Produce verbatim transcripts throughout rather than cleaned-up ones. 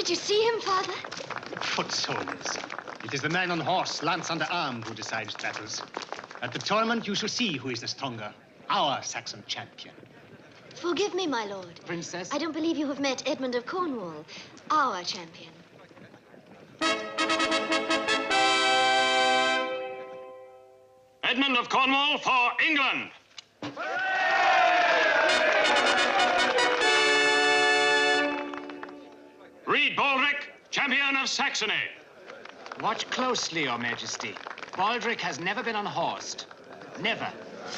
Did you see him, Father? Foot soldiers. It is the man on horse, lance under arm, who decides battles. At the tournament, you shall see who is the stronger. Our Saxon champion. Forgive me, my lord. Princess? I don't believe you have met Edmund of Cornwall, our champion. Edmund of Cornwall for England. Reed Baldric, champion of Saxony. Watch closely, Your Majesty. Baldric has never been unhorsed. Never.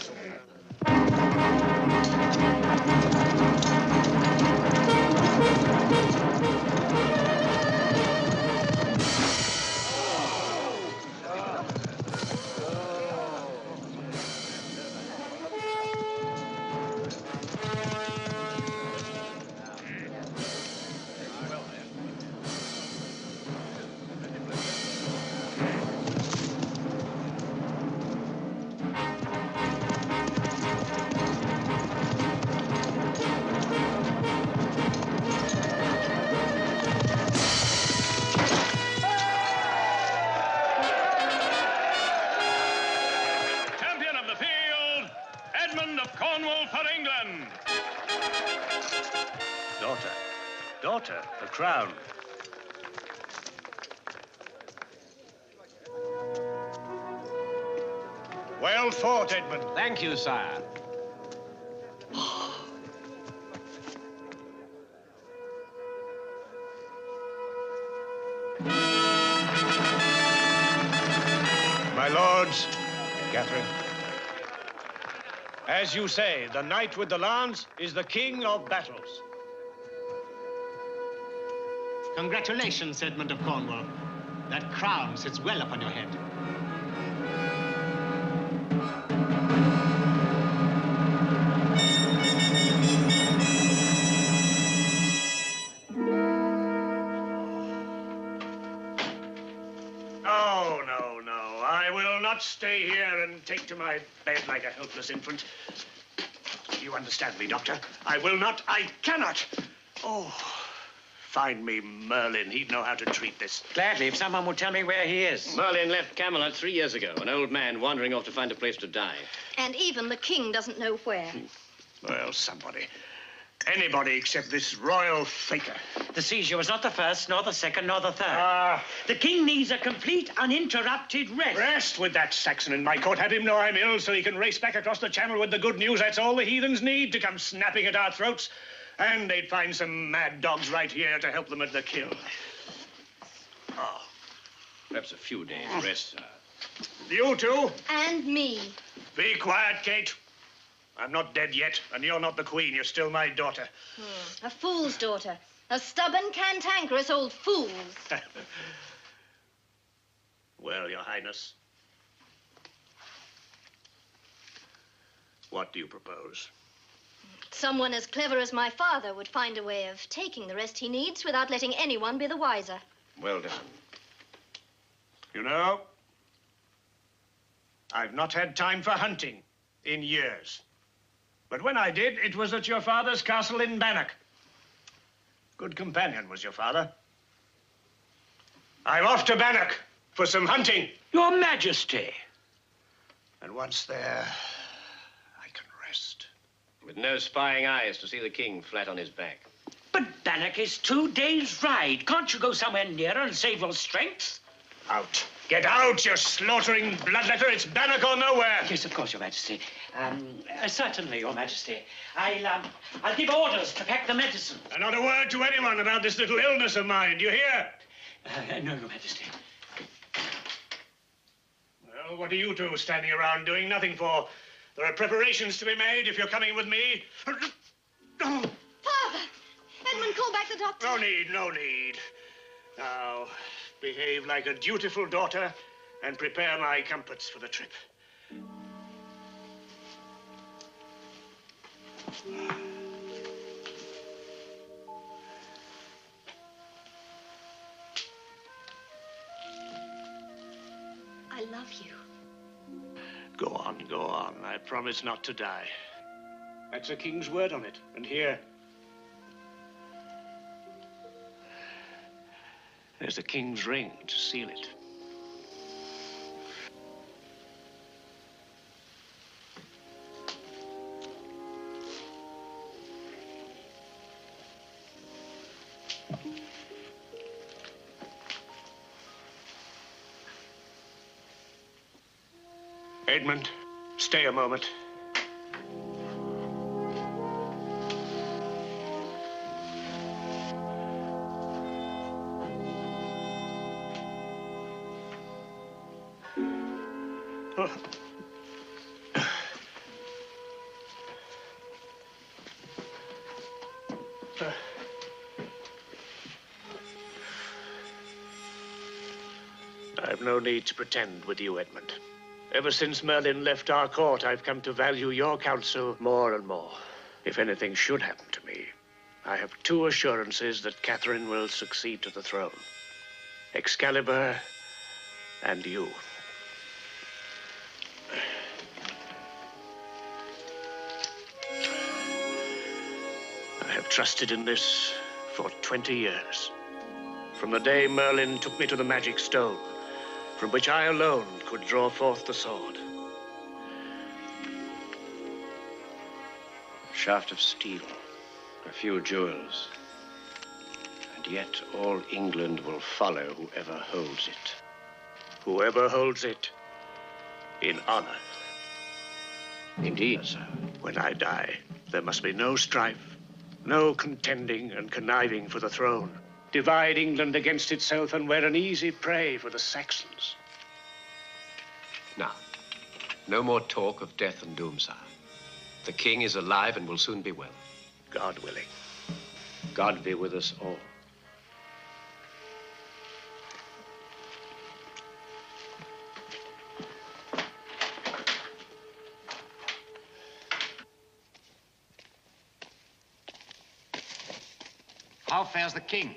Daughter, the crown. Well fought, Edmund. Thank you, sire. My lords, Catherine. As you say, the knight with the lance is the king of battles. Congratulations, Edmund of Cornwall. That crown sits well upon your head. No, no, no. I will not stay here and take to my bed like a helpless infant. You understand me, Doctor? I will not, I cannot. Oh. Find me Merlin. He'd know how to treat this. Gladly, if someone would tell me where he is. Merlin left Camelot three years ago, an old man wandering off to find a place to die. And even the king doesn't know where. Well, somebody. Anybody except this royal faker. The seizure was not the first, nor the second, nor the third. Ah. The king needs a complete, uninterrupted rest. Rest with that Saxon in my court. Have him know I'm ill so he can race back across the channel with the good news. That's all the heathens need to come snapping at our throats. And they'd find some mad dogs right here to help them at the kill. Oh. Perhaps a few days rest, sir. You two. And me. Be quiet, Kate. I'm not dead yet, and you're not the queen. You're still my daughter. Hmm. A fool's daughter. A stubborn, cantankerous old fool. Well, Your Highness. What do you propose? Someone as clever as my father would find a way of taking the rest he needs without letting anyone be the wiser. Well done. You know, I've not had time for hunting in years. But when I did, it was at your father's castle in Bannock. Good companion was your father. I'm off to Bannock for some hunting. Your Majesty. And once there, I can rest. With no spying eyes to see the king flat on his back. But Bannock is two days' ride. Can't you go somewhere nearer and save your strength? Out. Get out, you slaughtering bloodletter. It's Bannock or nowhere. Yes, of course, Your Majesty. Um, uh, certainly, Your Majesty. I'll, um, I'll give orders to pack the medicine. And not a word to anyone about this little illness of mine. Do you hear? Uh, no, Your Majesty. Well, what are you two standing around doing nothing for? There are preparations to be made if you're coming with me. Father! Edmund, call back the doctor. No need, no need. Now, behave like a dutiful daughter and prepare my comforts for the trip. I love you. Go on, go on. I promise not to die. That's a king's word on it. And here, There's the king's ring to seal it. Edmund, stay a moment. Oh. Uh. I've no need to pretend with you, Edmund. Ever since Merlin left our court, I've come to value your counsel more and more. If anything should happen to me, I have two assurances that Catherine will succeed to the throne. Excalibur and you. I have trusted in this for twenty years. From the day Merlin took me to the magic stone, from which I alone could draw forth the sword. A shaft of steel, a few jewels, and yet all England will follow whoever holds it. Whoever holds it in honor. Indeed, sir. When I die, there must be no strife, no contending and conniving for the throne. Divide England against itself, and we're an easy prey for the Saxons. Now, no more talk of death and doom, sire. The king is alive and will soon be well. God willing. God be with us all. How fares the king?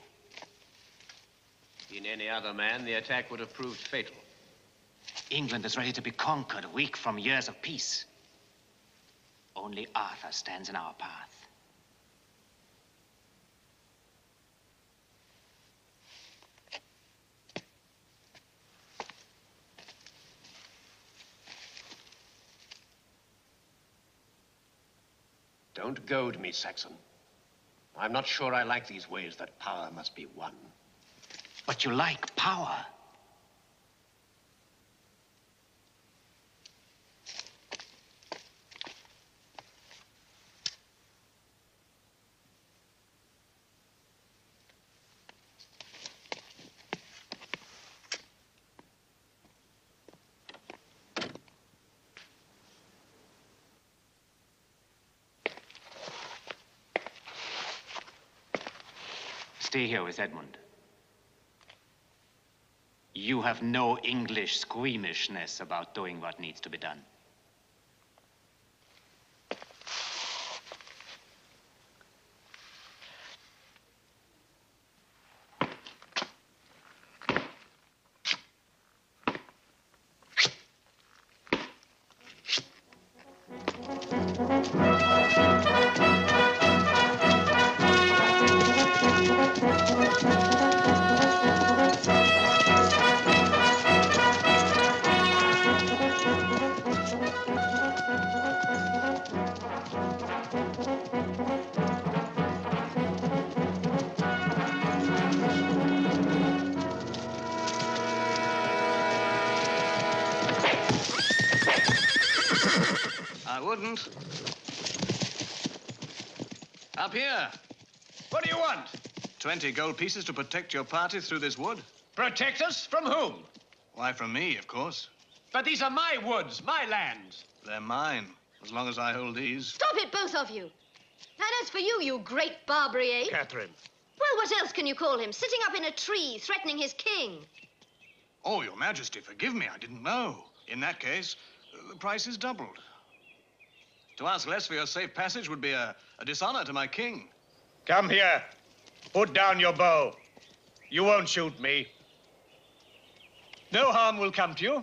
In any other man, the attack would have proved fatal. England is ready to be conquered, weak from years of peace. Only Arthur stands in our path. Don't goad me, Saxon. I'm not sure I like these ways that power must be won. But you like power. Stay here with Edmund. You have no English squeamishness about doing what needs to be done. I wouldn't. Up here. What do you want? Twenty gold pieces to protect your party through this wood. Protect us from whom? Why, from me, of course. But these are my woods, my lands. They're mine, as long as I hold these. Stop it, both of you. And as for you, you great Barbary ape. Catherine. Well, what else can you call him? Sitting up in a tree, threatening his king. Oh, Your Majesty, forgive me, I didn't know. In that case, the price is doubled. To ask less for your safe passage would be a, a dishonor to my king. Come here. Put down your bow. You won't shoot me. No harm will come to you.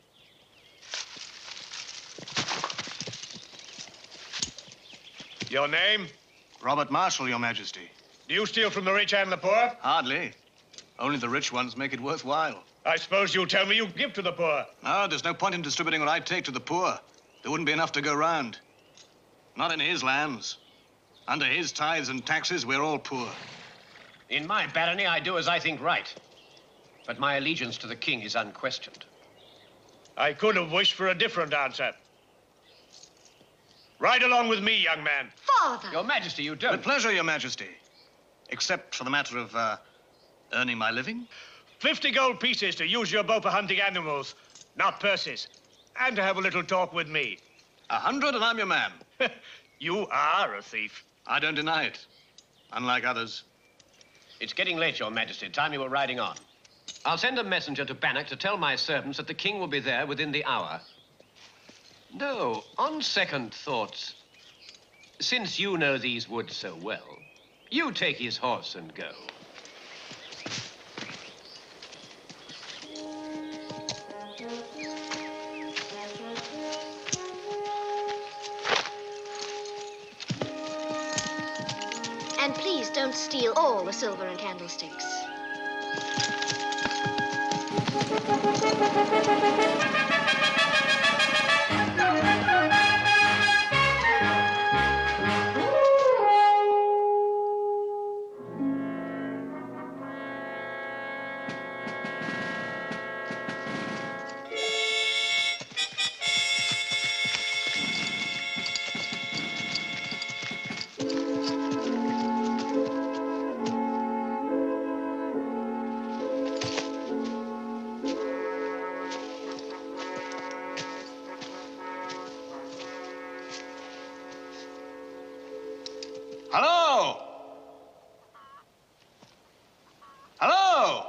Your name? Robert Marshall, Your Majesty. Do you steal from the rich and the poor? Hardly. Only the rich ones make it worthwhile. I suppose you'll tell me you give to the poor. No, there's no point in distributing what I take to the poor. There wouldn't be enough to go round. Not in his lands. Under his tithes and taxes, we're all poor. In my barony, I do as I think right. But my allegiance to the king is unquestioned. I could have wished for a different answer. Ride along with me, young man. Father! Your Majesty, you don't. With pleasure, Your Majesty. Except for the matter of, uh, earning my living. Fifty gold pieces to use your bow for hunting animals, not purses. And to have a little talk with me. A hundred and I'm your man. You are a thief. I don't deny it. Unlike others. It's getting late, Your Majesty. Time you were riding on. I'll send a messenger to Bannock to tell my servants that the king will be there within the hour. No, on second thoughts, since you know these woods so well, you take his horse and go. And please don't steal all the silver and candlesticks. Hello? Hello?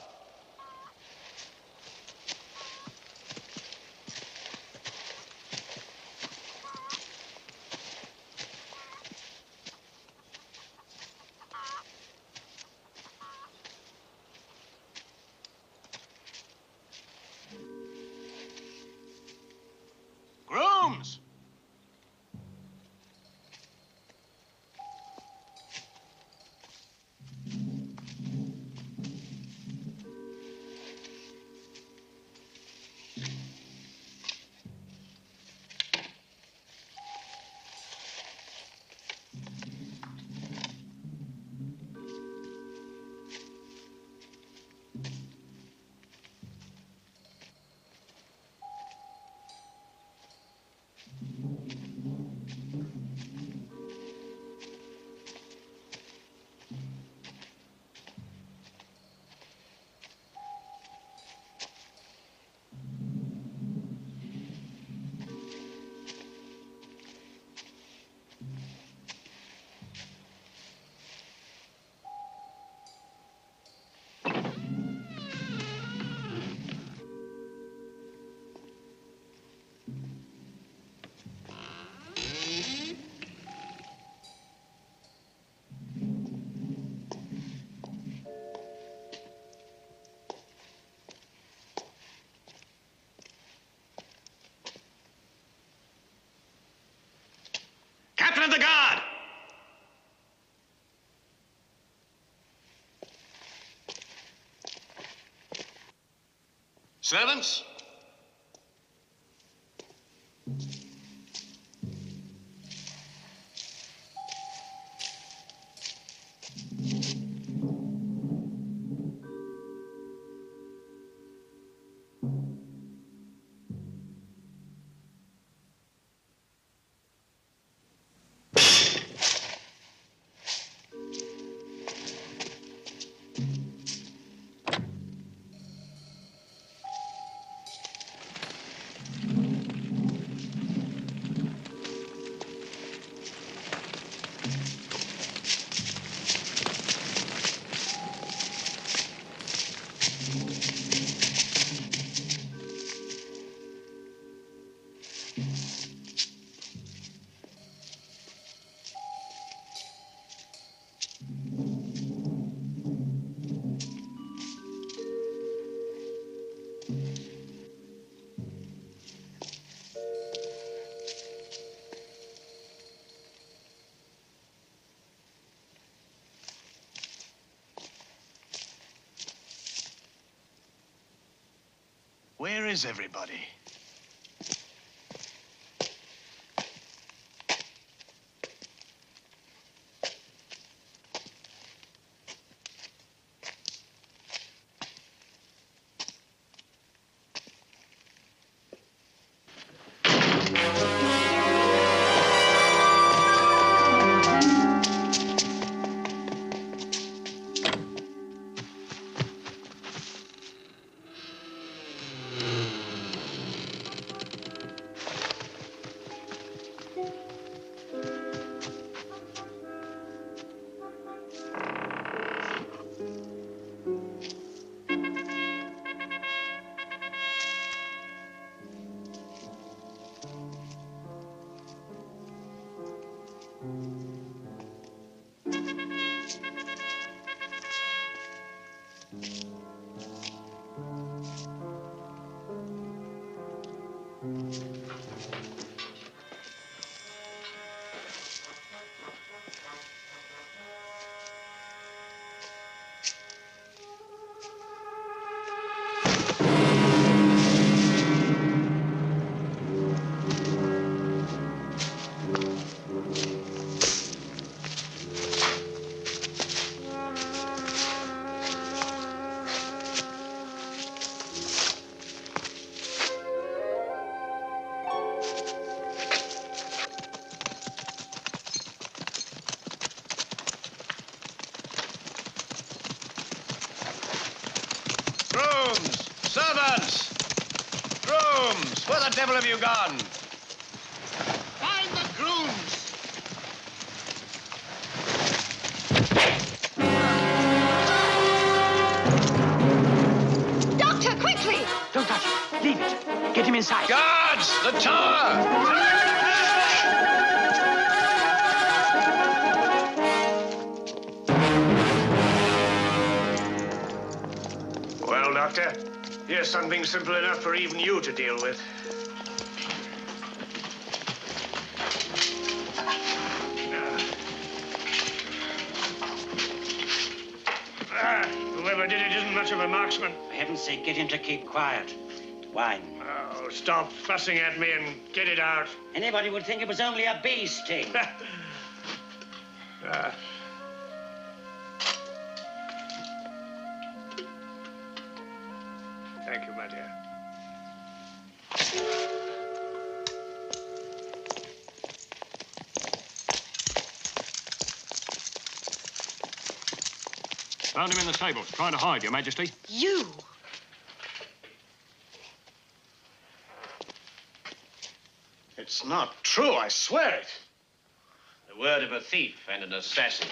Grooms! Captain of the guard! Servants? Where is everybody? Grooms! Servants! Grooms! Where the devil have you gone? Find the grooms! Doctor, quickly! Don't touch it. Leave it. Get him inside. Guards! The tower! Well, Doctor, here's something simple enough for even you to deal with. Ah, whoever did it isn't much of a marksman. For heaven's sake, get him to keep quiet. Wine. Oh, stop fussing at me and get it out. Anybody would think it was only a bee sting. Ah. Thank you, my dear. Found him in the stables, trying to hide, Your Majesty. You! It's not true, I swear it. The word of a thief and an assassin.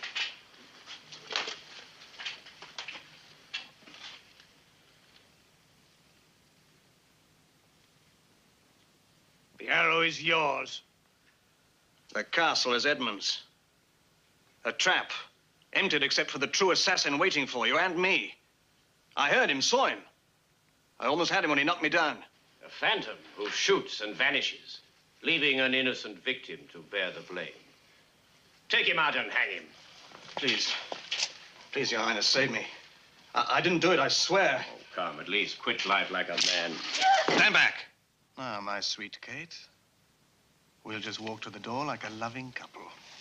The arrow is yours. The castle is Edmund's. A trap, emptied except for the true assassin waiting for you and me. I heard him, saw him. I almost had him when he knocked me down. A phantom who shoots and vanishes, leaving an innocent victim to bear the blame. Take him out and hang him. Please, please, Your Highness, save me. I, I didn't do it, I swear. Oh, come, at least quit life like a man. Stand back. Now, my sweet Kate, we'll just walk to the door like a loving couple.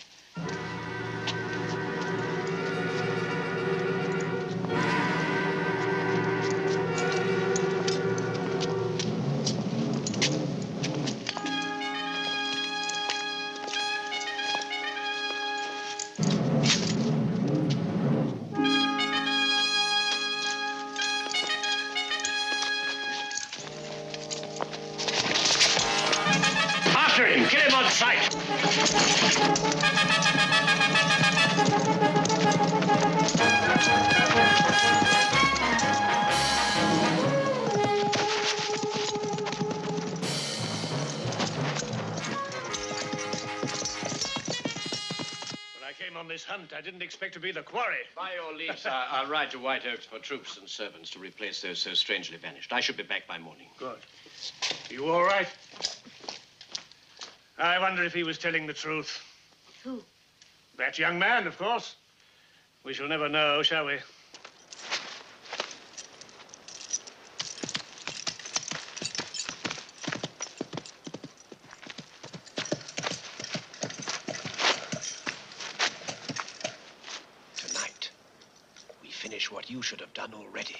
After him! Get him on sight! When I came on this hunt, I didn't expect to be the quarry. By your leave, sir, I'll ride to White Oaks for troops and servants to replace those so strangely vanished. I should be back by morning. Good. You all right? I wonder if he was telling the truth. Who? That young man, of course. We shall never know, shall we? finish what you should have done already.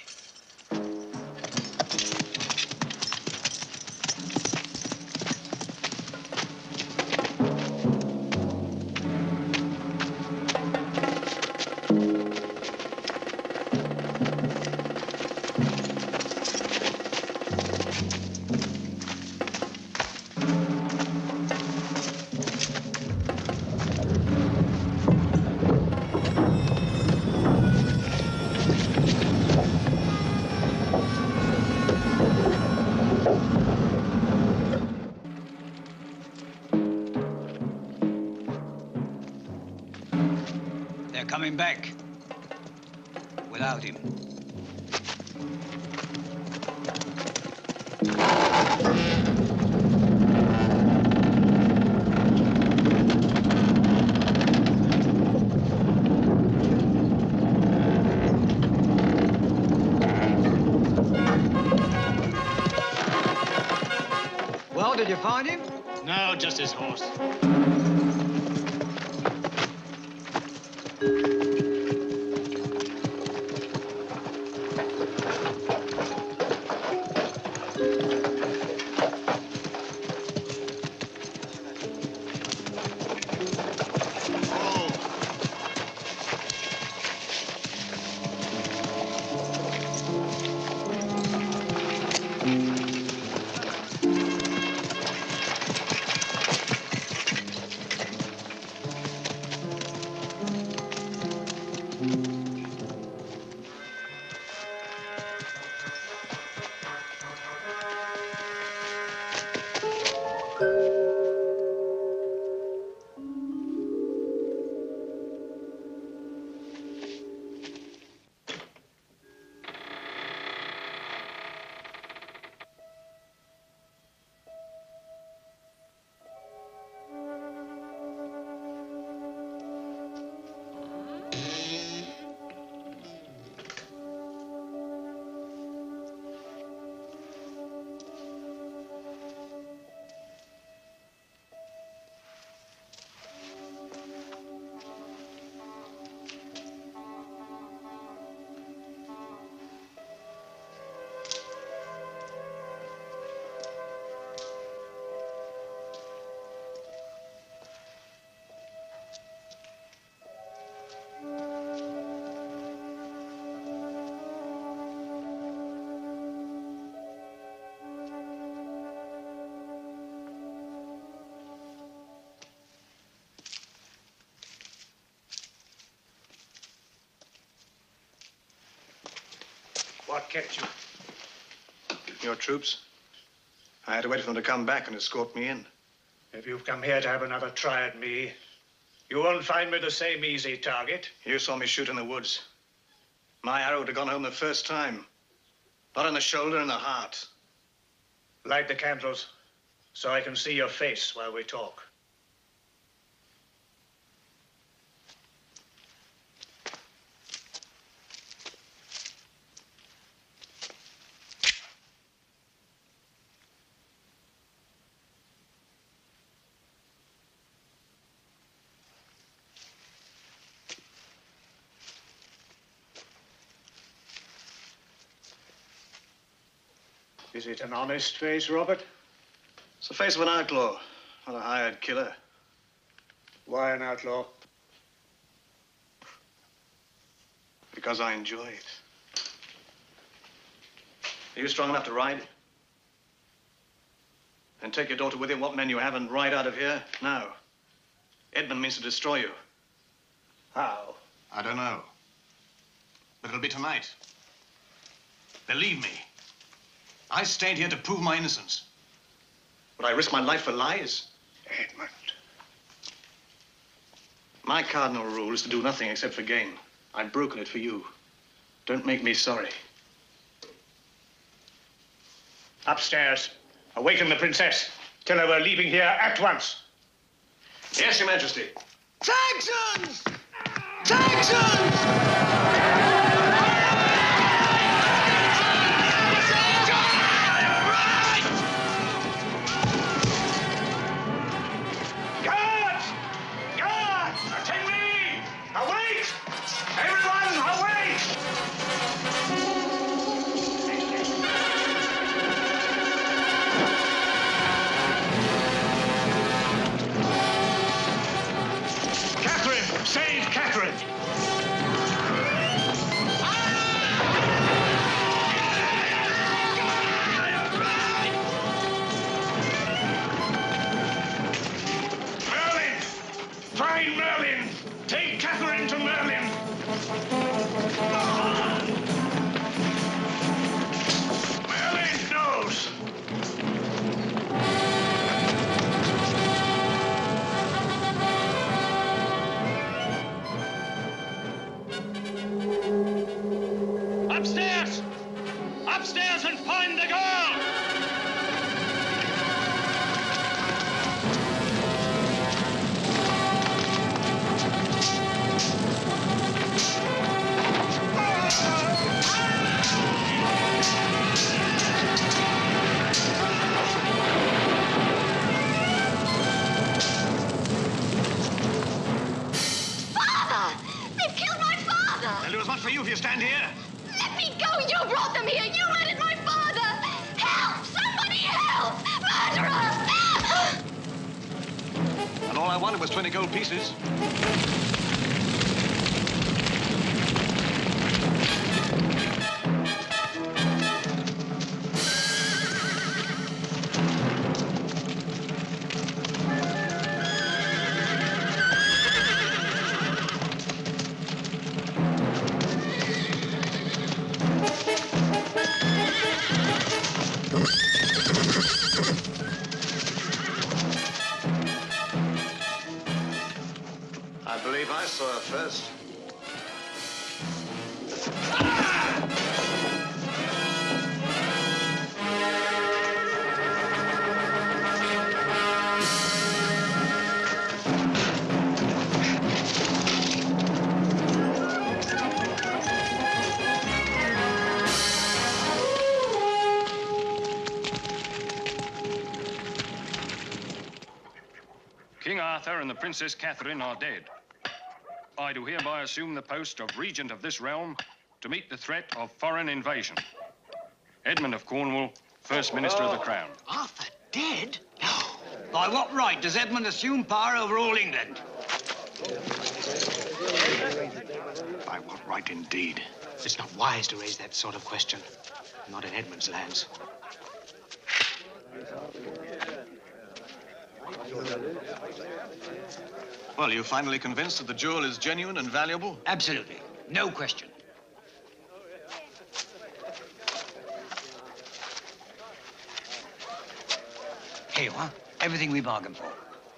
Coming back without him. Well, did you find him? No, just his horse. What kept you? Your troops. I had to wait for them to come back and escort me in. If you've come here to have another try at me, you won't find me the same easy target. You saw me shoot in the woods. My arrow would have gone home the first time. Not in the shoulder, in the heart. Light the candles so I can see your face while we talk. Is it an honest face, Robert? It's the face of an outlaw, not a hired killer. Why an outlaw? Because I enjoy it. Are you strong enough to ride? Then take your daughter with you, what men you have, and ride out of here now. Edmund means to destroy you. How? I don't know. But it'll be tonight. Believe me. I stayed here to prove my innocence. Would I risk my life for lies? Edmund. My cardinal rule is to do nothing except for gain. I've broken it for you. Don't make me sorry. Upstairs. Awaken the princess. Tell her we're leaving here at once. Yes, Your Majesty. Saxons! Saxons! Everyone, await! Merlin knows! Upstairs! Upstairs and find the girl! Father! They've killed my father! They'll do as much for you if you stand here. Let me go! You brought them here! You murdered my father! Help! Somebody help! Murderer! And all I wanted was twenty gold pieces. I believe I saw her first. King Arthur and the Princess Catherine are dead. I do hereby assume the post of regent of this realm to meet the threat of foreign invasion. Edmund of Cornwall, First Minister of the Crown. Arthur dead? No. By what right does Edmund assume power over all England? By what right indeed? It's not wise to raise that sort of question. Not in Edmund's lands. Well, you finally convinced that the jewel is genuine and valuable? Absolutely. No question. Here you are. Everything we bargained for.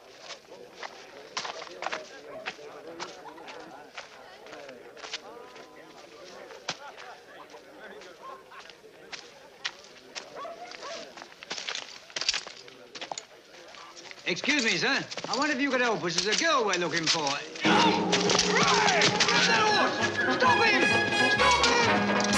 Excuse me, sir. I wonder if you could help us. There's a girl we're looking for. Hey! Stop him! Stop him!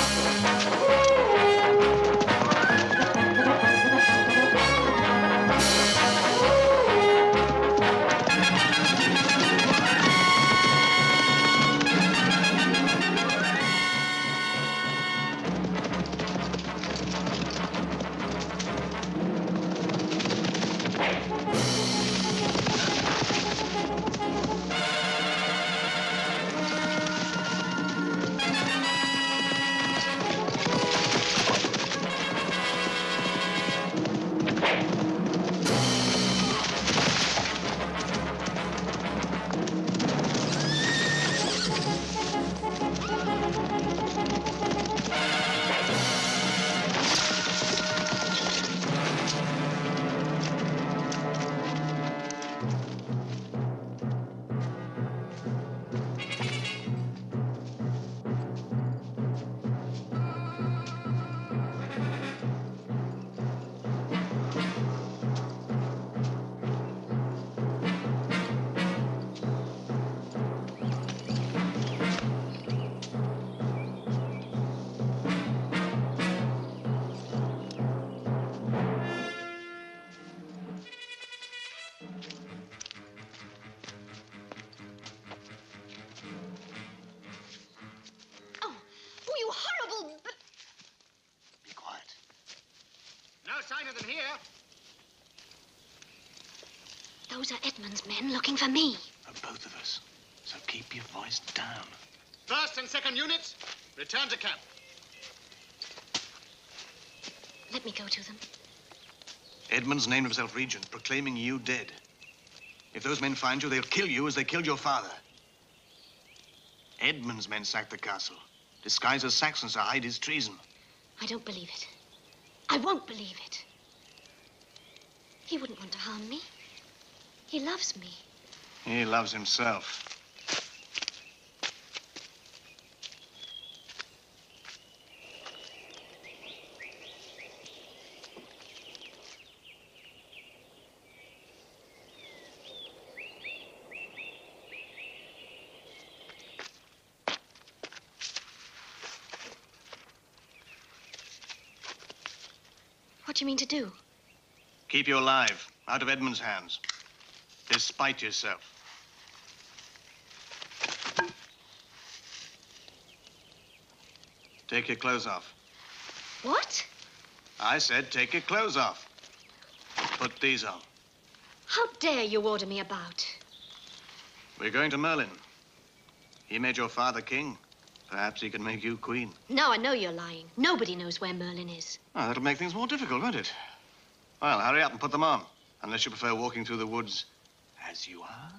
sign of them here. Those are Edmund's men looking for me. For both of us. So keep your voice down. First and second units, return to camp. Let me go to them. Edmund's named himself regent, proclaiming you dead. If those men find you, they'll kill you as they killed your father. Edmund's men sacked the castle, disguised as Saxons to hide his treason. I don't believe it. I won't believe it. He wouldn't want to harm me. He loves me. He loves himself. What do you mean to do? Keep you alive, out of Edmund's hands, despite yourself. Take your clothes off. What? I said take your clothes off. Put these on. How dare you order me about? We're going to Merlin. He made your father king. Perhaps he can make you queen. Now I know you're lying. Nobody knows where Merlin is. Oh, that'll make things more difficult, won't it? Well, hurry up and put them on. Unless you prefer walking through the woods as you are.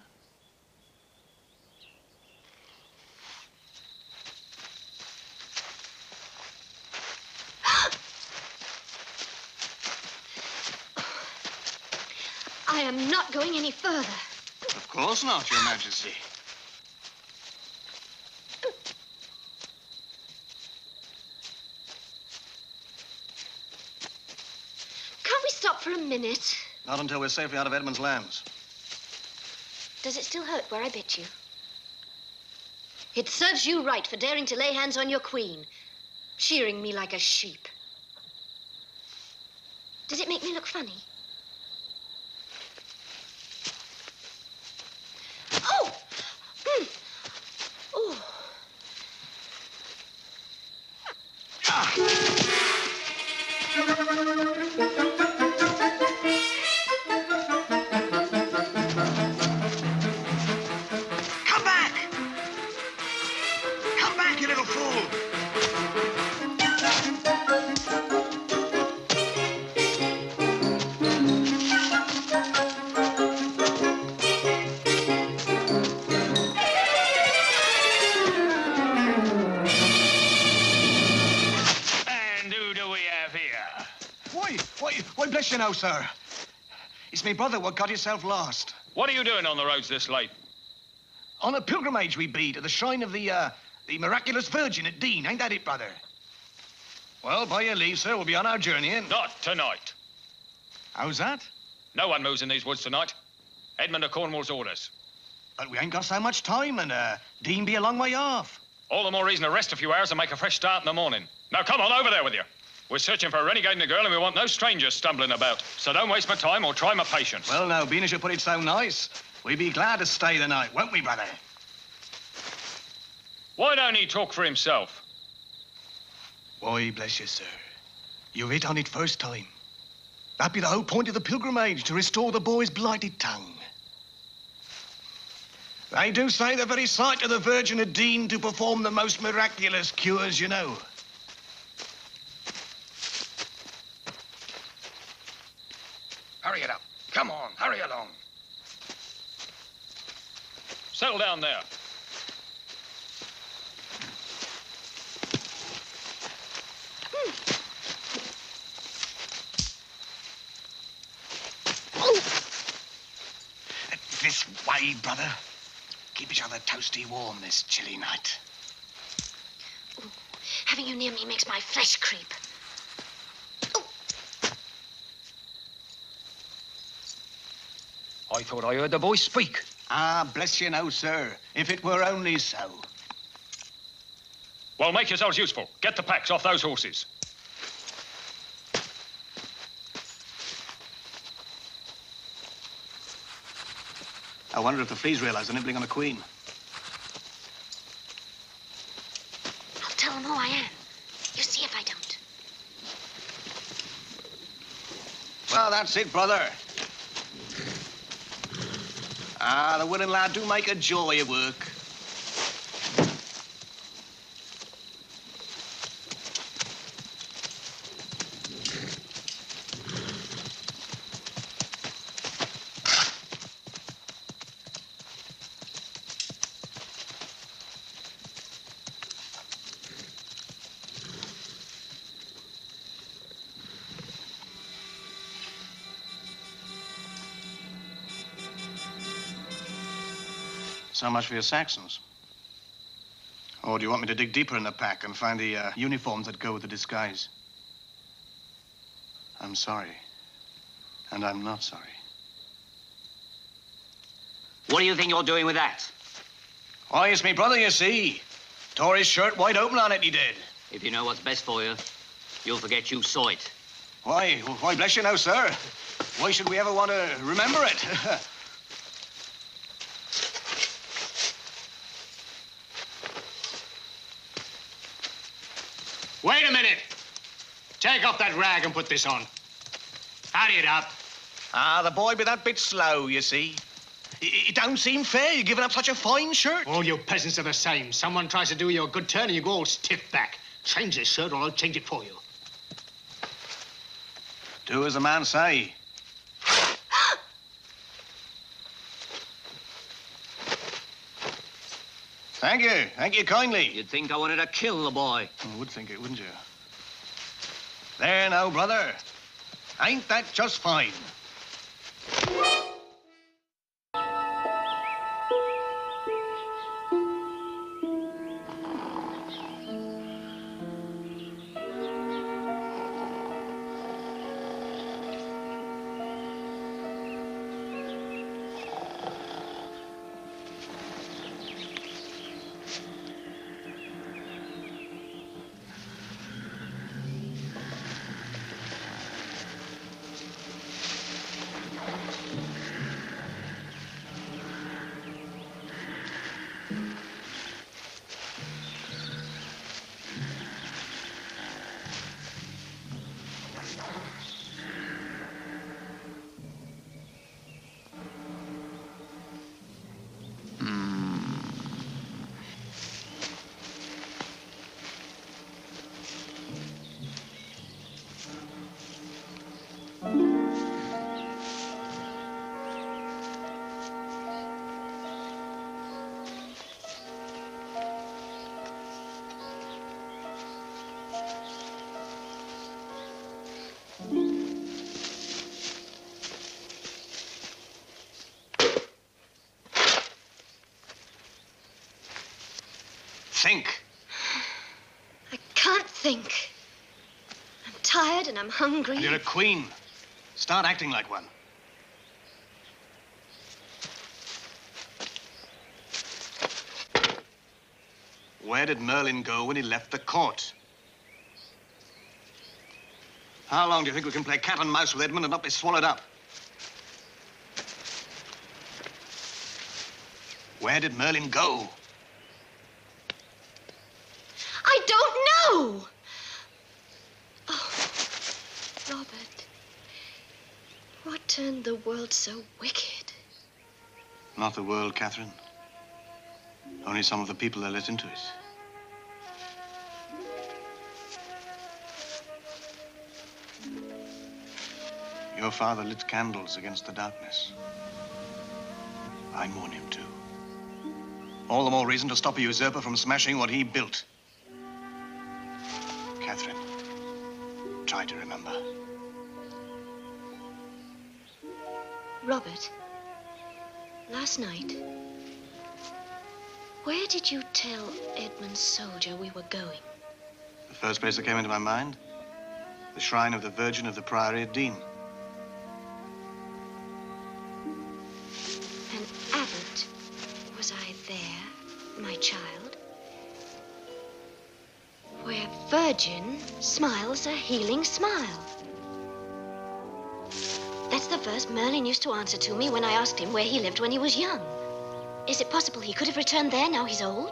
I am not going any further. Of course not, Your Majesty. Can't we stop for a minute? Not until we're safely out of Edmund's lands. Does it still hurt where I bit you? It serves you right for daring to lay hands on your queen, shearing me like a sheep. Does it make me look funny? Oh! Mm. Oh. Come back! Come back, you little fool! And who do we have here? Why, why, why, bless you now, sir. It's me brother what got himself lost. What are you doing on the roads this late? On a pilgrimage we be to the shrine of the, uh, the miraculous Virgin at Dean. Ain't that it, brother? Well, by your leave, sir, we'll be on our journey in. Not tonight. How's that? No one moves in these woods tonight. Edmund of Cornwall's orders. But we ain't got so much time, and, uh, Dean be a long way off. All the more reason to rest a few hours and make a fresh start in the morning. Now, come on, over there with you. We're searching for a renegade and a girl, and we want no strangers stumbling about. So don't waste my time or try my patience. Well, now, being as you put it so nice, we'd be glad to stay the night, won't we, brother? Why don't he talk for himself? Why, bless you, sir. You hit on it first time. That be the whole point of the pilgrimage, to restore the boy's blighted tongue. They do say the very sight of the Virgin of Dean to perform the most miraculous cures, you know. Hurry it up. Come on, hurry along. Settle down there. This way, brother. Keep each other toasty warm this chilly night. Ooh, having you near me makes my flesh creep. Ooh. I thought I heard the boy speak. Ah, bless you no, sir. If it were only so. Well, make yourselves useful. Get the packs off those horses. I wonder if the fleas realize they're nibbling on a queen. I'll tell them who I am. You see if I don't. Well, that's it, brother. Ah, the willing lad do make a joy of work. So much for your Saxons. Or do you want me to dig deeper in the pack and find the uh, uniforms that go with the disguise? I'm sorry. And I'm not sorry. What do you think you're doing with that? Why, it's me brother, you see. Tore his shirt wide open on it, he did. If you know what's best for you, you'll forget you saw it. Why? Why, bless you now, sir. Why should we ever want to remember it? Wait a minute. Take off that rag and put this on. Hurry it up. Ah, the boy be that bit slow, you see. It, it don't seem fair, you giving up such a fine shirt. All you peasants are the same. Someone tries to do you a good turn and you go all stiff back. Change this shirt or I'll change it for you. Do as the man say. Thank you. Thank you kindly. You'd think I wanted to kill the boy. I would think it, wouldn't you? There now, brother. Ain't that just fine? Think. I can't think. I'm tired and I'm hungry. And you're a queen. Start acting like one. Where did Merlin go when he left the court? How long do you think we can play cat and mouse with Edmund and not be swallowed up? Where did Merlin go? I don't know! Oh, Robert. What turned the world so wicked? Not the world, Catherine. Only some of the people that let into it. Your father lit candles against the darkness. I mourn him too. All the more reason to stop a usurper from smashing what he built. Catherine, try to remember. Robert, last night, where did you tell Edmund's soldier we were going? The first place that came into my mind, the shrine of the Virgin of the Priory at Dean. And Abbot, was I there, my child? Where Virgin smiles a healing smile. That's the verse Merlin used to answer to me when I asked him where he lived when he was young. Is it possible he could have returned there now he's old?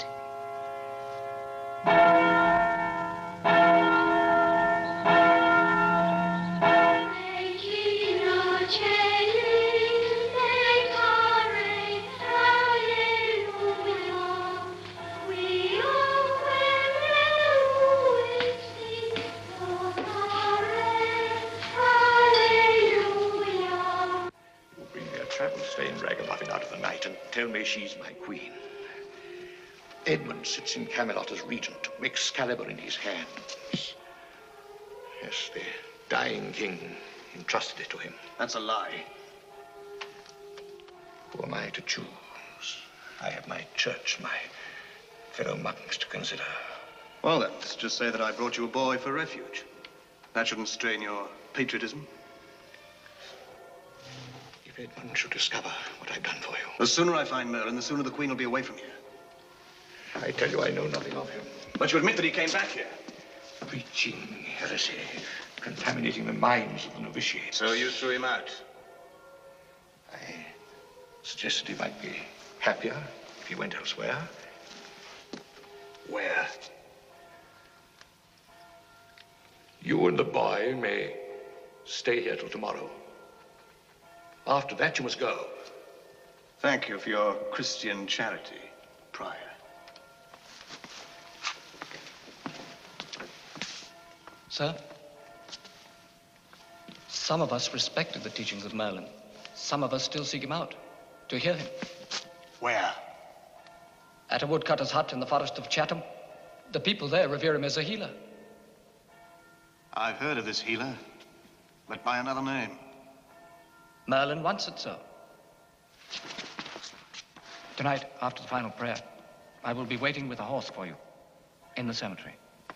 Travel-stained ragamuffin out of the night and tell me she's my queen. Edmund sits in Camelot as regent, with Excalibur in his hands. Yes, the dying king entrusted it to him. That's a lie. Who am I to choose? I have my church, my fellow monks to consider. Well, then, let's just say that I brought you a boy for refuge. That shouldn't strain your patriotism. If Edmund should discover what I've done for you. The sooner I find Merlin, the sooner the Queen will be away from here. I tell you, I know nothing of him. But you admit that he came back here. Preaching heresy, contaminating the minds of the novitiates. So you threw him out? I suggested he might be happier if he went elsewhere. Where? You and the boy may stay here till tomorrow. After that, you must go. Thank you for your Christian charity, Prior. Sir, some of us respected the teachings of Merlin. Some of us still seek him out to hear him. Where? At a woodcutter's hut in the forest of Chatham. The people there revere him as a healer. I've heard of this healer, but by another name. Merlin wants it so. Tonight, after the final prayer, I will be waiting with a horse for you in the cemetery.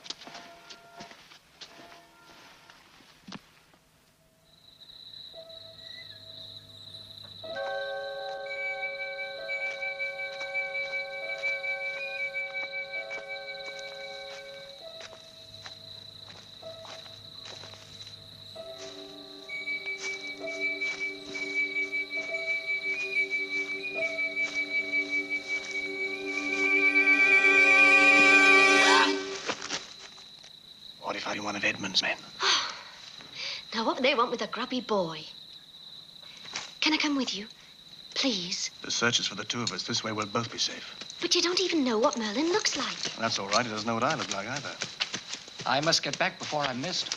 One of Edmund's men. Now, what would they want with a grubby boy? Can I come with you? Please? The search is for the two of us. This way we'll both be safe. But you don't even know what Merlin looks like. That's all right. He doesn't know what I look like either. I must get back before I'm missed.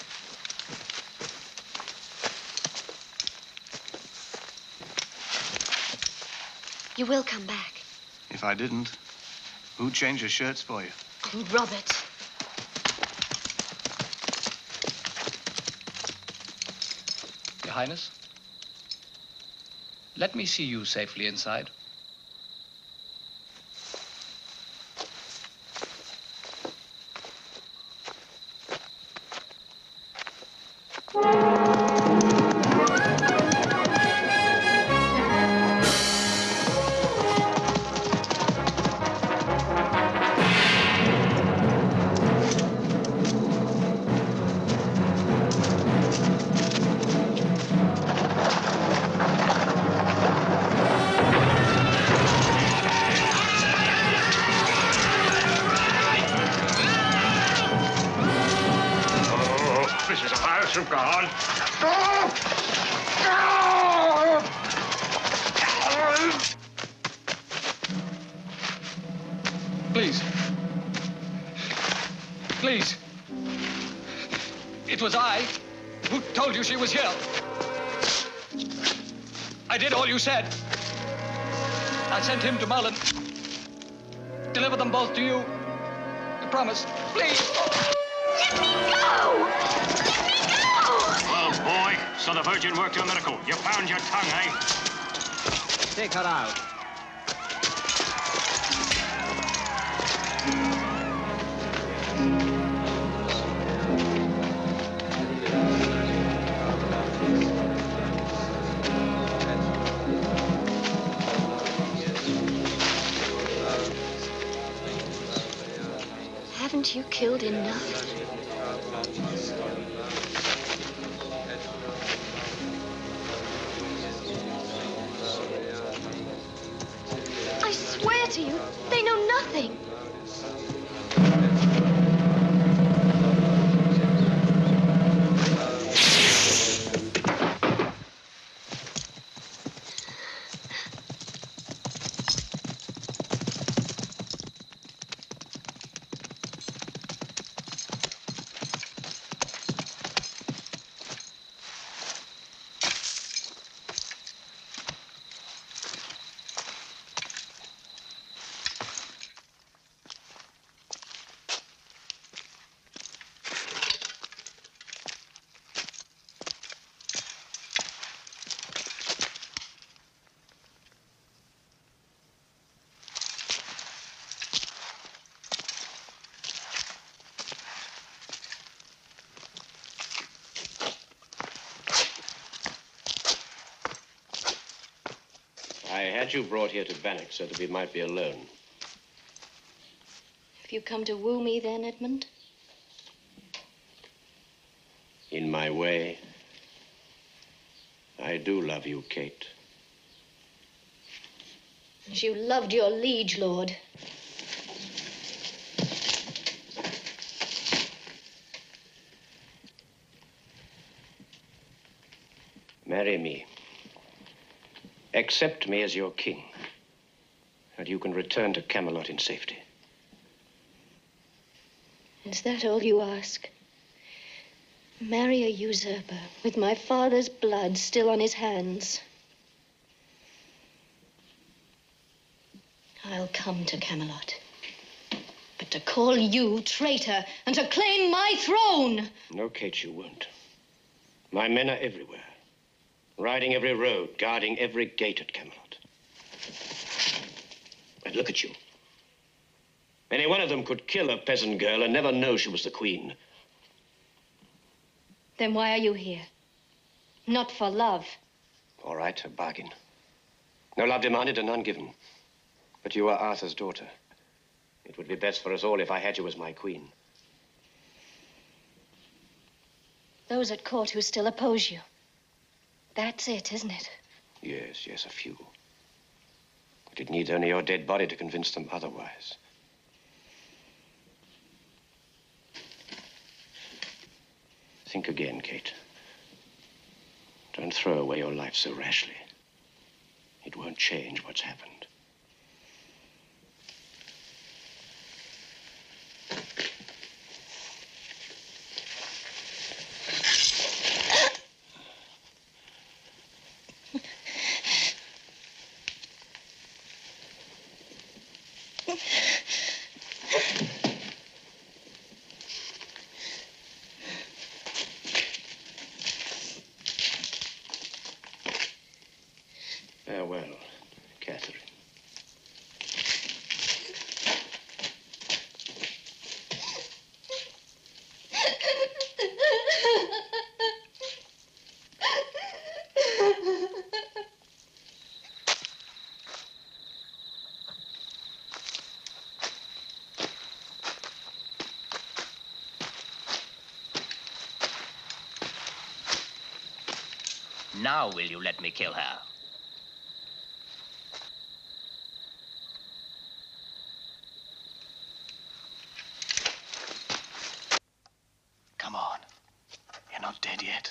You will come back. If I didn't, who'd change your shirts for you? Oh, Robert. Your Highness, let me see you safely inside. Please. Please. It was I who told you she was here. I did all you said. I sent him to Merlin. Deliver them both to you. I promise. Please. Let me go! Let me go! Well, boy, so the Virgin worked your miracle. You found your tongue, eh? Take her out. Haven't you killed enough? I swear to you, they know nothing. you brought here to Bannock so that we might be alone. Have you come to woo me then, Edmund? In my way, I do love you, Kate. As you loved your liege lord. Marry me. Accept me as your king, and you can return to Camelot in safety. Is that all you ask? Marry a usurper with my father's blood still on his hands. I'll come to Camelot. But to call you traitor and to claim my throne! No, Kate, you won't. My men are everywhere. Riding every road, guarding every gate at Camelot. And look at you. Any one of them could kill a peasant girl and never know she was the queen. Then why are you here? Not for love. All right, a bargain. No love demanded and none given. But you are Arthur's daughter. It would be best for us all if I had you as my queen. Those at court who still oppose you. That's it, isn't it? Yes, yes, a few. But it needs only your dead body to convince them otherwise. Think again, Kate. Don't throw away your life so rashly. It won't change what's happened. Farewell, Catherine. Now will you let me kill her? Come on. You're not dead yet.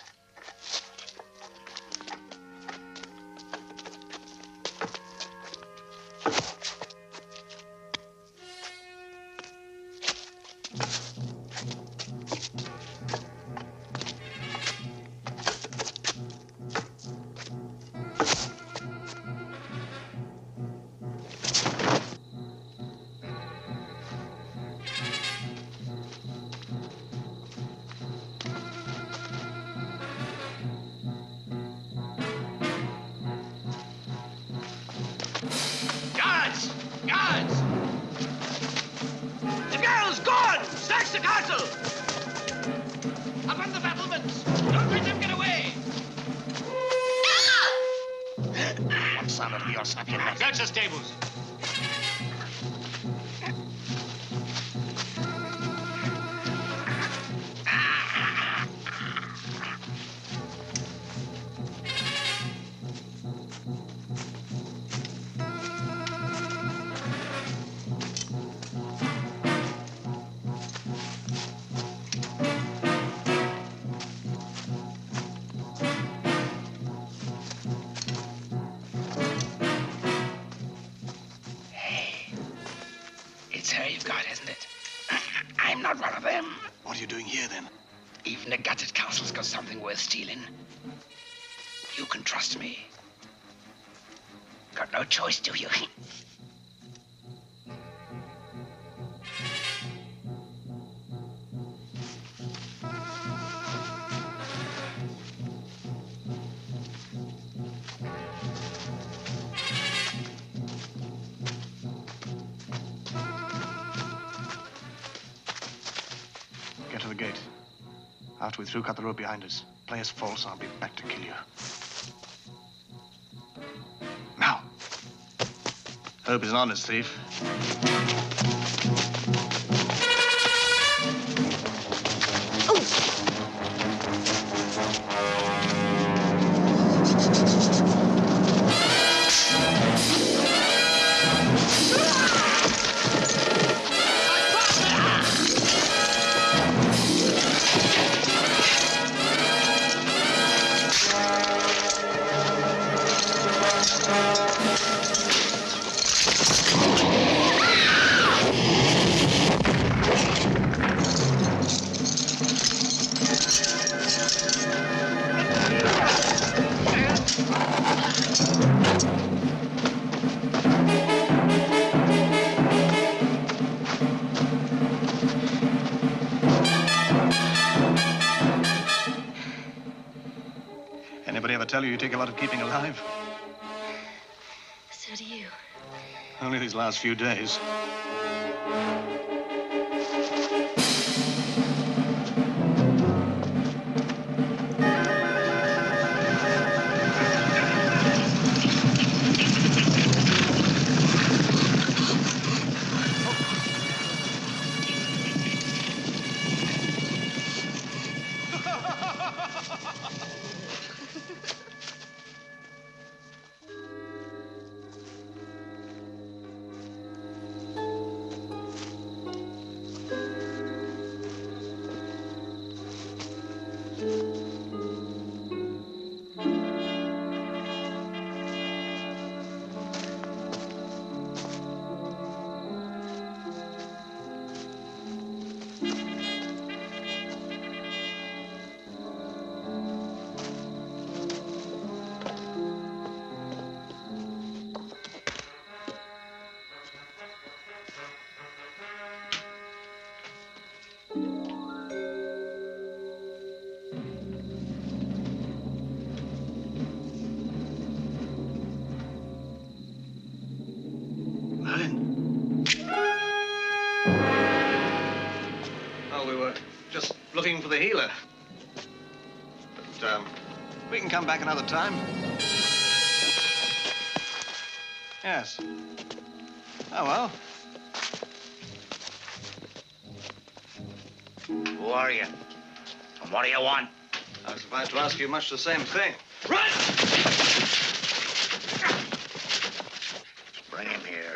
The castle! Up on the battlements! Don't let them get away! What son of yours have you left? Search the stables. It's her you've got, isn't it? I'm not one of them. What are you doing here, then? Even a gutted castle's got something worth stealing. You can trust me. Got no choice, do you? Get to the gate. After we through cut the rope behind us, play us false, I'll be back to kill you. Now. Hope he's an honest thief. Anybody ever tell you you take a lot of keeping alive? So do you. Only these last few days. Well, we were just looking for the healer. But, um, We can come back another time. Yes. Oh, well. Who are you? And what do you want? I was about to ask you much the same thing. Run! Bring him here.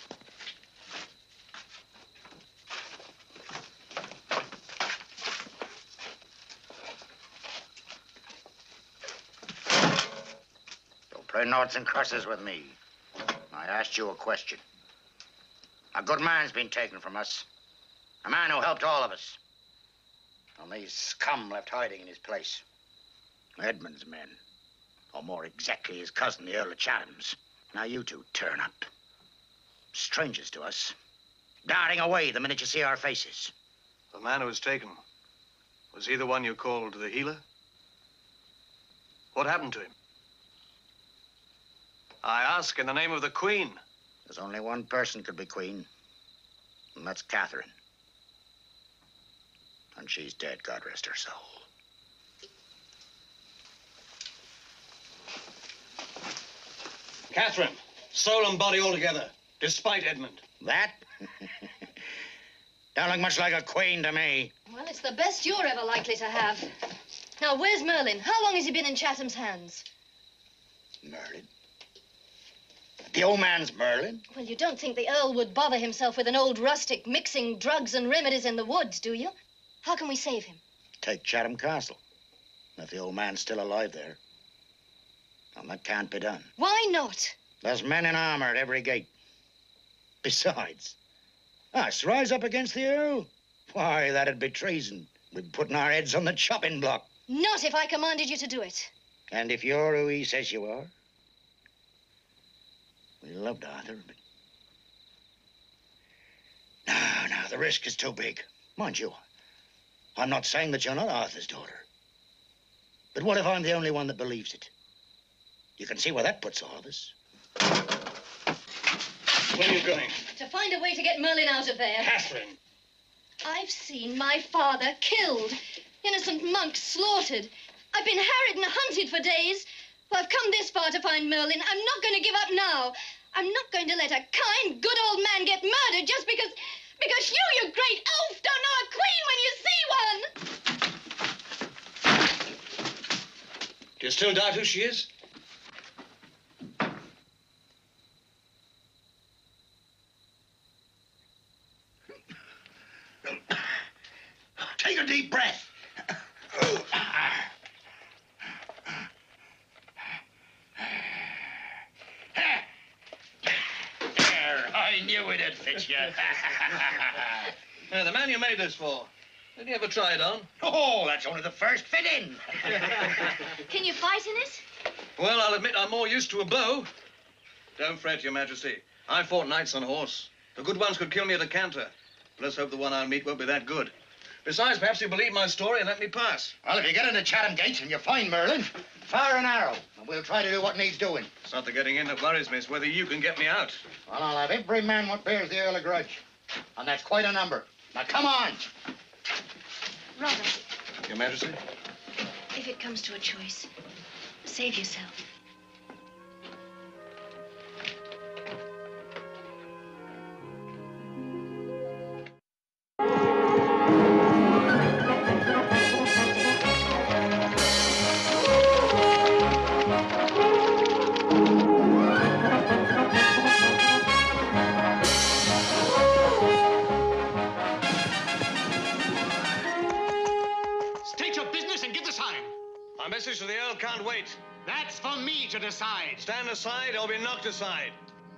Don't play noughts and crosses with me. I asked you a question. A good man's been taken from us. A man who helped all of us. And these scum left hiding in his place. Edmund's men. Or more exactly, his cousin, the Earl of Chatham's. Now you two turn up. Strangers to us. Darting away the minute you see our faces. The man who was taken, was he the one you called the healer? What happened to him? I ask in the name of the Queen. There's only one person could be queen. And that's Catherine. And she's dead, God rest her soul. Catherine, soul and body all together, despite Edmund. That? Don't look much like a queen to me. Well, it's the best you're ever likely to have. Now, where's Merlin? How long has he been in Chatham's hands? Merlin? The old man's Merlin? Well, you don't think the Earl would bother himself with an old rustic mixing drugs and remedies in the woods, do you? How can we save him? Take Chatham Castle. If the old man's still alive there. And that can't be done. Why not? There's men in armor at every gate. Besides, us rise up against the Earl? Why, that'd be treason. We'd be putting our heads on the chopping block. Not if I commanded you to do it. And if you're who he says you are? We loved Arthur, but... No, no, the risk is too big. Mind you, I'm not saying that you're not Arthur's daughter. But what if I'm the only one that believes it? You can see where that puts all of us. Where are you going? To find a way to get Merlin out of there. Catherine. I've seen my father killed. Innocent monks slaughtered. I've been harried and hunted for days. Well, I've come this far to find Merlin. I'm not going to give up now. I'm not going to let a kind, good old man get murdered just because... because you, you great elf, don't know a queen when you see one! Do you still doubt who she is? Take a deep breath. There, I knew it'd fit you. Uh, the man you made this for, did you ever try it on? Oh, that's only the first fit in. Can you fight in it? Well, I'll admit I'm more used to a blow. Don't fret, Your Majesty. I fought knights on horse. The good ones could kill me at a canter. Let's hope the one I'll meet won't be that good. Besides, perhaps you'll believe my story and let me pass. Well, if you get into Chatham Gates and you find Merlin, fire an arrow, and we'll try to do what needs doing. It's not the getting in that worries me. It's whether you can get me out. Well, I'll have every man what bears the Earl a grudge. And that's quite a number. Now, come on. Robert, Your Majesty? if it comes to a choice, save yourself. State your business and give the sign. My message to the Earl can't wait. That's for me to decide. Stand aside or be knocked aside.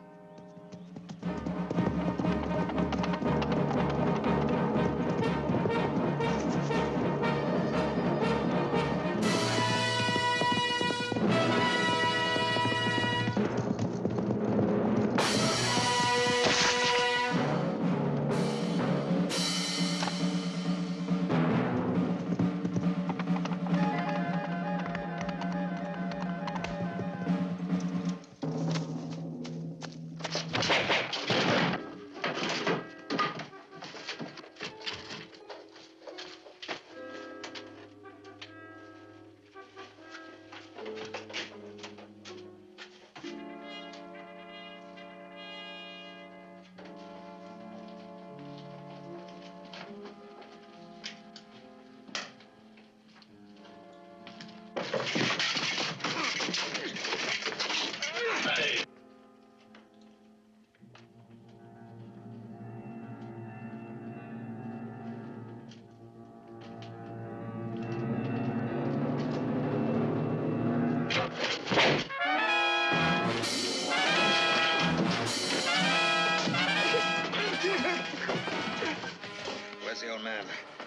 Where's the old man?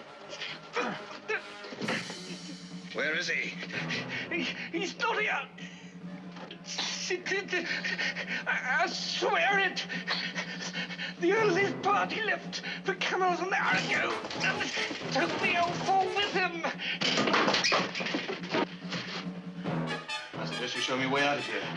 Where is he? he he's not here. Sit it. I, I swear it. The earliest party left for camels an hour ago and took the old fool with him. I suggest you show me a way out of here.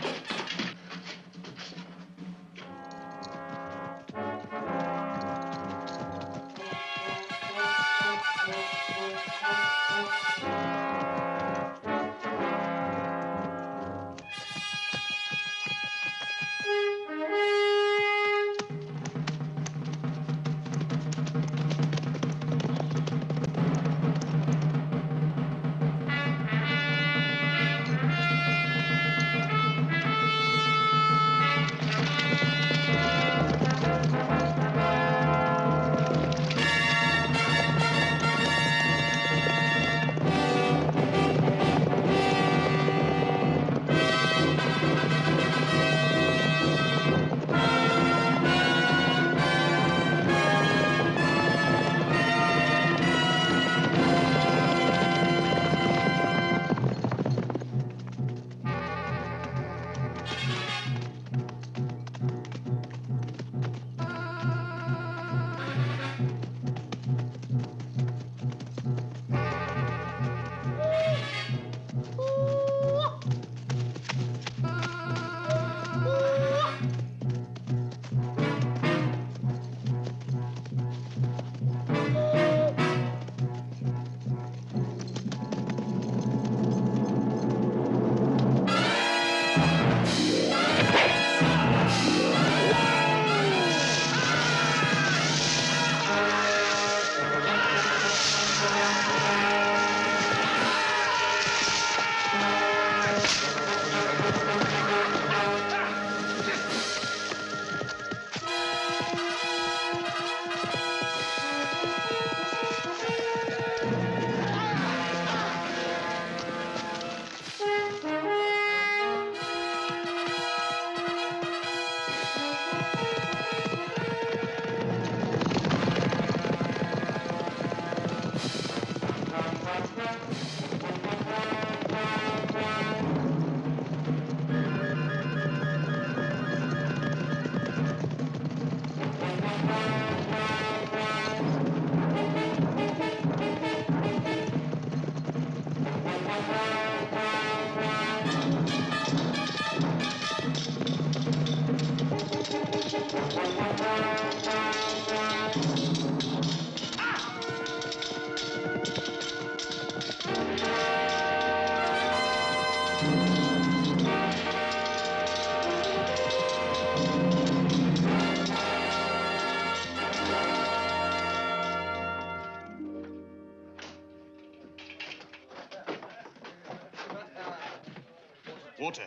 Water.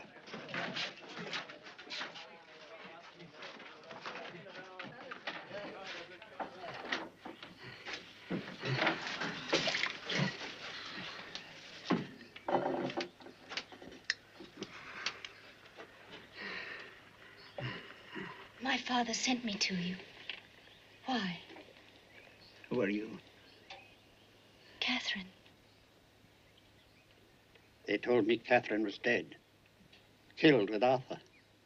My father sent me to you. Why? Who are you? Catherine. They told me Catherine was dead. Killed with Arthur.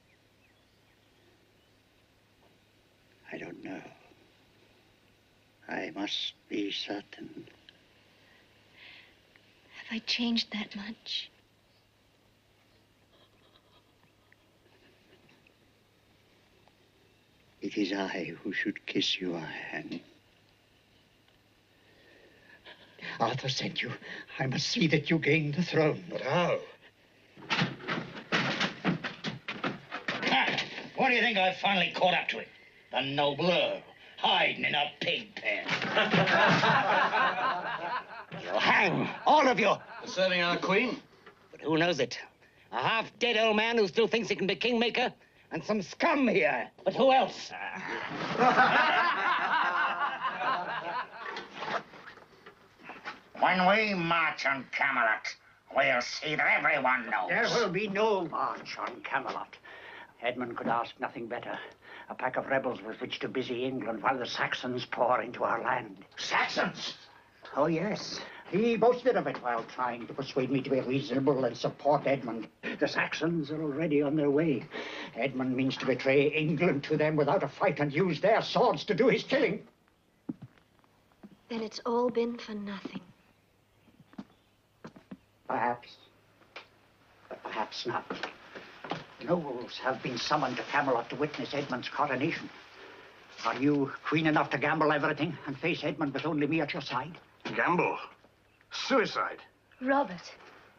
I don't know. I must be certain. Have I changed that much? It is I who should kiss your hand. Arthur sent you. I must see that you gain the throne. But how? Ah, what do you think I've finally caught up to him? The noble Earl, hiding in a pig pen. You'll hang, all of you. For serving our queen? But who knows it? A half-dead old man who still thinks he can be kingmaker, and some scum here. But who else? When we march on Camelot, we'll see that everyone knows. There will be no march on Camelot. Edmund could ask nothing better. A pack of rebels with which to busy England while the Saxons pour into our land. Saxons? Oh, yes. He boasted of it while trying to persuade me to be reasonable and support Edmund. The Saxons are already on their way. Edmund means to betray England to them without a fight and use their swords to do his killing. Then it's all been for nothing. Perhaps. But perhaps not. Nobles have been summoned to Camelot to witness Edmund's coronation. Are you queen enough to gamble everything and face Edmund with only me at your side? Gamble? Suicide? Robert.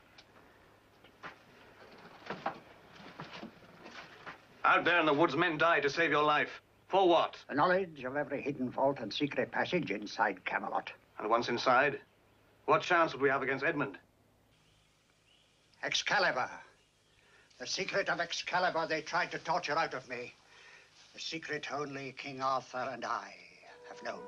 Out there in the woods, men die to save your life. For what? The knowledge of every hidden vault and secret passage inside Camelot. And once inside, what chance would we have against Edmund? Excalibur. The secret of Excalibur they tried to torture out of me. The secret only King Arthur and I have known.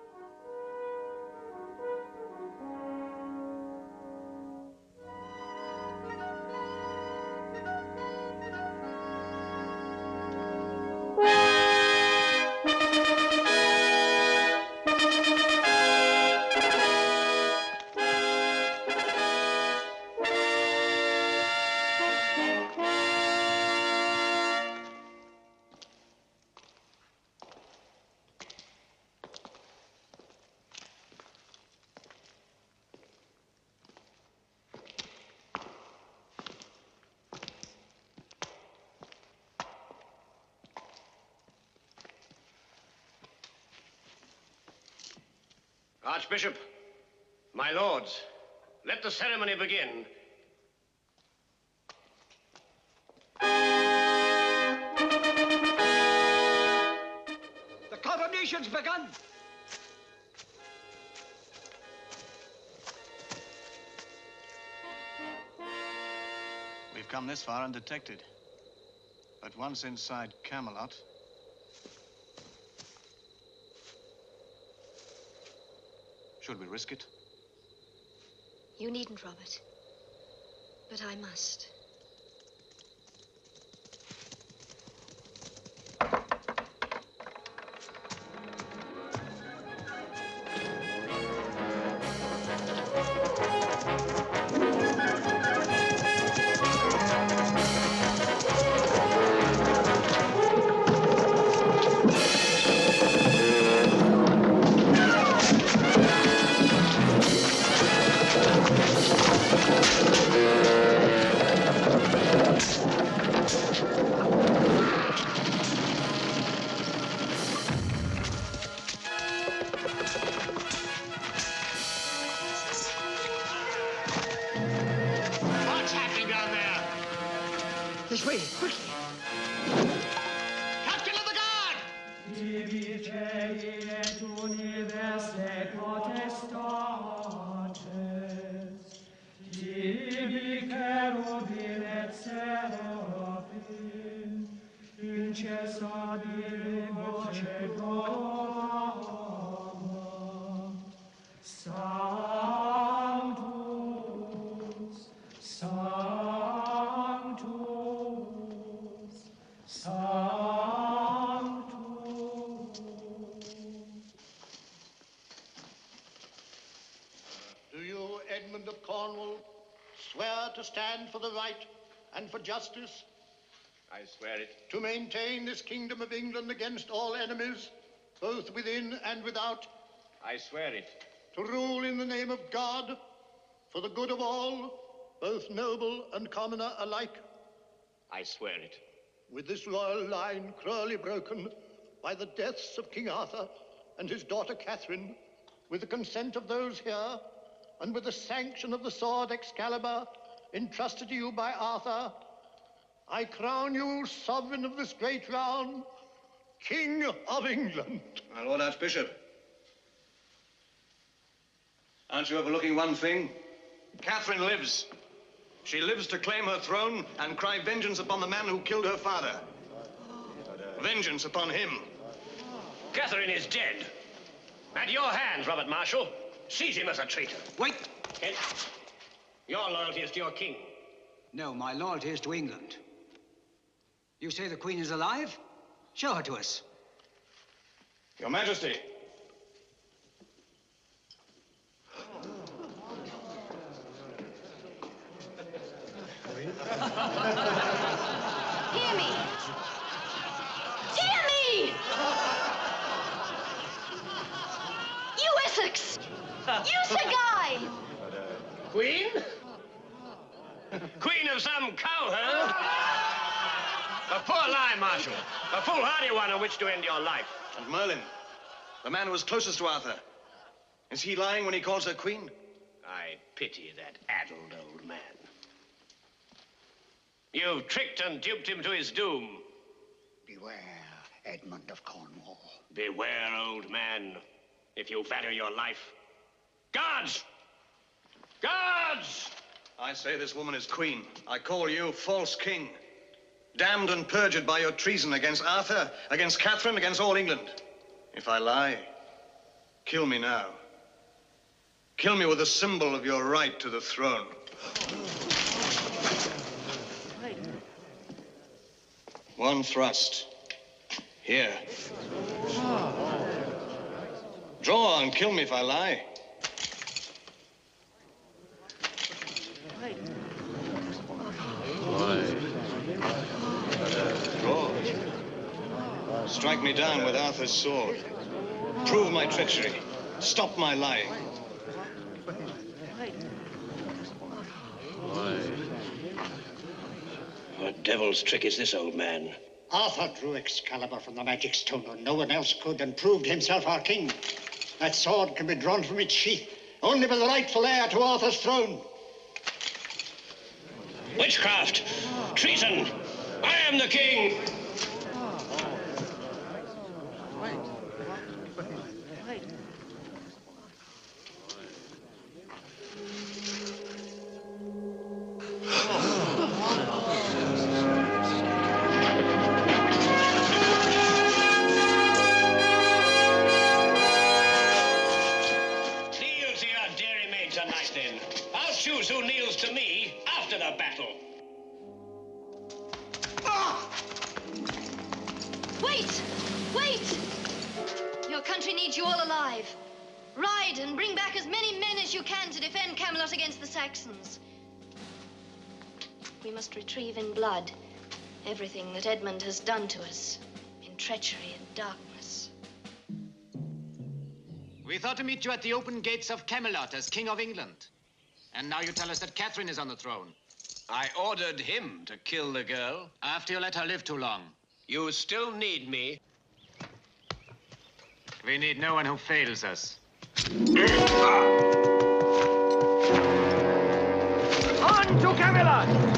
Archbishop, my lords, let the ceremony begin. The coronation's begun. We've come this far undetected. But once inside Camelot, should we risk it? You needn't, Robert. But I must. What's happening down there? This way, quickly. Captain of the guard! Divite universe potestates, tibi quero dilecere Edmund of Cornwall, swear to stand for the right and for justice, I swear it. to maintain this kingdom of England against all enemies, both within and without, I swear it. to rule in the name of God, for the good of all, both noble and commoner alike, I swear it. with this royal line cruelly broken by the deaths of King Arthur and his daughter Catherine, with the consent of those here, and with the sanction of the sword Excalibur entrusted to you by Arthur, I crown you sovereign of this great realm, King of England. My Lord Archbishop, aren't you overlooking one thing? Catherine lives. She lives to claim her throne and cry vengeance upon the man who killed her father. Vengeance upon him. Catherine is dead. At your hands, Robert Marshall. Seize him as a traitor. Wait. Kent, your loyalty is to your king. No, my loyalty is to England. You say the Queen is alive? Show her to us. Your Majesty. Hear me! Hear me! You Essex! You Sir Guy! Queen? Queen of some cowherd? A poor lie, Marshal. A foolhardy one on which to end your life. And Merlin, the man who was closest to Arthur. Is he lying when he calls her queen? I pity that addled old man. You tricked and duped him to his doom. Beware, Edmund of Cornwall. Beware, old man, if you value your life. Guards! Guards! I say this woman is queen. I call you false king. Damned and perjured by your treason against Arthur, against Catherine, against all England. If I lie, kill me now. Kill me with a symbol of your right to the throne. One thrust. Here. Draw and kill me if I lie. Draw. Strike me down with Arthur's sword. Prove my treachery. Stop my lying. What devil's trick is this, old man? Arthur drew Excalibur from the magic stone when no one else could and proved himself our king. That sword can be drawn from its sheath only by the rightful heir to Arthur's throne. Witchcraft! Treason! I am the king! Kneel to your dairymaid tonight, then. I'll choose who kneels to me after the battle. Wait! Wait! Your country needs you all alive. Ride and bring back as many men as you can to defend Camelot against the Saxons. We must retrieve in blood everything that Edmund has done to us in treachery and darkness. We thought to meet you at the open gates of Camelot as King of England. And now you tell us that Catherine is on the throne. I ordered him to kill the girl. After you let her live too long. You still need me. We need no one who fails us. On to Camelot!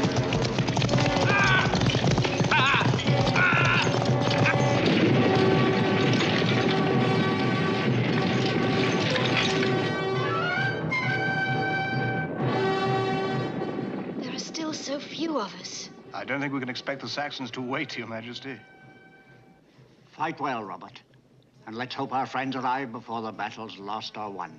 There are still so few of us. I don't think we can expect the Saxons to wait, Your Majesty. Fight well, Robert. And let's hope our friends arrive before the battle's lost or won.